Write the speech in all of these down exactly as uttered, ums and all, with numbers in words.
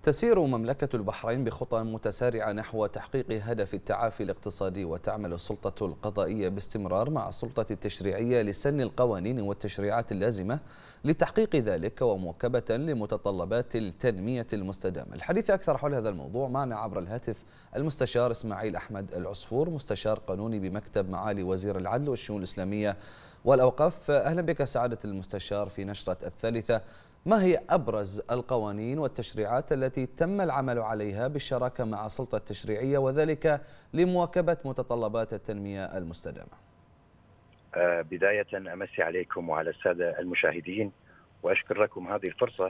تسير مملكة البحرين بخطى متسارعة نحو تحقيق هدف التعافي الاقتصادي، وتعمل السلطة القضائية باستمرار مع السلطة التشريعية لسن القوانين والتشريعات اللازمة لتحقيق ذلك ومواكبة لمتطلبات التنمية المستدامة. الحديث أكثر حول هذا الموضوع معنا عبر الهاتف المستشار إسماعيل أحمد العصفور، مستشار قانوني بمكتب معالي وزير العدل والشؤون الإسلامية والأوقاف. أهلا بك سعادة المستشار في نشرة الثالثة. ما هي أبرز القوانين والتشريعات التي تم العمل عليها بالشراكة مع السلطة التشريعية وذلك لمواكبة متطلبات التنمية المستدامة؟ بداية أمسي عليكم وعلى السادة المشاهدين وأشكر لكم هذه الفرصة.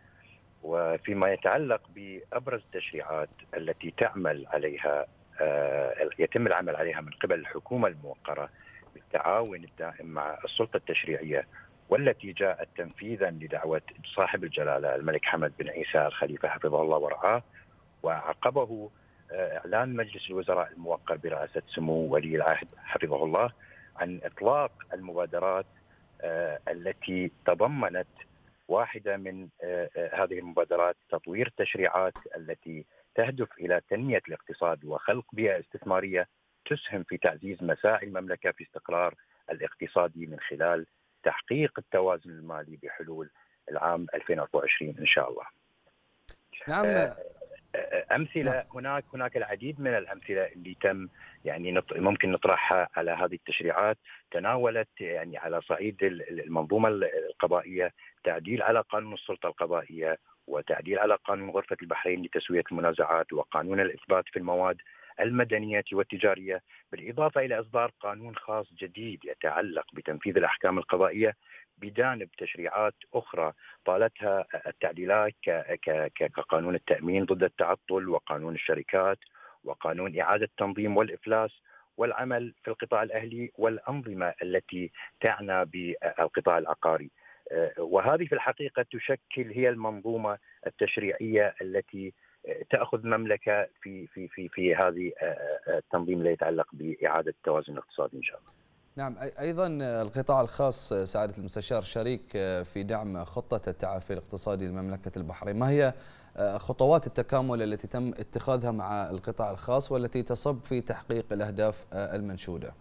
وفيما يتعلق بأبرز التشريعات التي تعمل عليها يتم العمل عليها من قبل الحكومة الموقرة بالتعاون الدائم مع السلطة التشريعية، والتي جاءت تنفيذا لدعوة صاحب الجلالة الملك حمد بن عيسى الخليفة حفظه الله ورعاه، وعقبه إعلان مجلس الوزراء الموقر برئاسة سمو ولي العهد حفظه الله عن إطلاق المبادرات التي تضمنت واحدة من هذه المبادرات تطوير التشريعات التي تهدف إلى تنمية الاقتصاد وخلق بيئة استثمارية تسهم في تعزيز مساعي المملكة في استقرار الاقتصادي من خلال تحقيق التوازن المالي بحلول العام ألفين وأربعة وعشرين إن شاء الله. نعم. أمثلة نعم. هناك هناك العديد من الأمثلة اللي تم يعني ممكن نطرحها على هذه التشريعات. تناولت يعني على صعيد المنظومة القضائية تعديل على قانون السلطة القضائية، وتعديل على قانون غرفة البحرين لتسوية المنازعات، وقانون الإثبات في المواد المدنية والتجارية، بالإضافة إلى إصدار قانون خاص جديد يتعلق بتنفيذ الأحكام القضائية، بجانب تشريعات أخرى طالتها التعديلات كقانون التأمين ضد التعطل، وقانون الشركات، وقانون إعادة التنظيم والإفلاس، والعمل في القطاع الأهلي، والأنظمة التي تعنى بالقطاع العقاري. وهذه في الحقيقة تشكل هي المنظومة التشريعية التي تأخذ مملكة في في في في هذه التنظيم اللي يتعلق بإعادة التوازن الاقتصادي إن شاء الله. نعم، أيضا القطاع الخاص سعادة المستشار شريك في دعم خطة التعافي الاقتصادي لمملكة البحرين. ما هي خطوات التكامل التي تم اتخاذها مع القطاع الخاص والتي تصب في تحقيق الأهداف المنشودة؟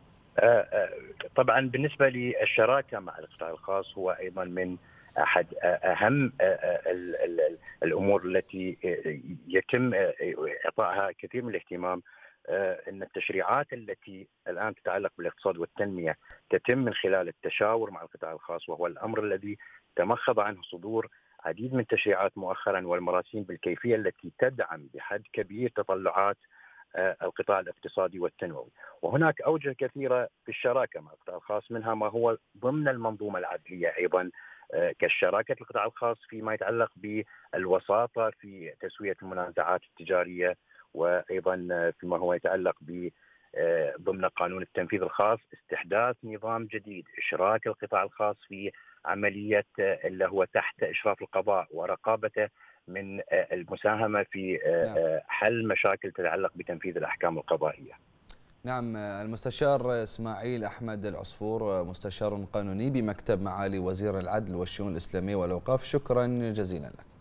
طبعا بالنسبة للشراكة مع القطاع الخاص هو أيضا من أحد أهم الأمور التي يتم إعطائها كثير من الاهتمام. أن التشريعات التي الآن تتعلق بالاقتصاد والتنمية تتم من خلال التشاور مع القطاع الخاص، وهو الأمر الذي تمخض عنه صدور عديد من التشريعات مؤخرا والمراسيم بالكيفية التي تدعم بحد كبير تطلعات القطاع الاقتصادي والتنموي. وهناك أوجه كثيرة في الشراكة مع القطاع الخاص، منها ما هو ضمن المنظومة العدلية أيضا كالشراكة القطاع الخاص فيما يتعلق بالوساطة في تسوية المنازعات التجارية، وأيضا فيما هو يتعلق ب ضمن قانون التنفيذ الخاص استحداث نظام جديد، إشراك القطاع الخاص في عملية اللي هو تحت إشراف القضاء ورقابته من المساهمة في حل مشاكل تتعلق بتنفيذ الأحكام القضائية. نعم، المستشار إسماعيل أحمد العصفور، مستشار قانوني بمكتب معالي وزير العدل والشؤون الإسلامية والأوقاف، شكرا جزيلا لك.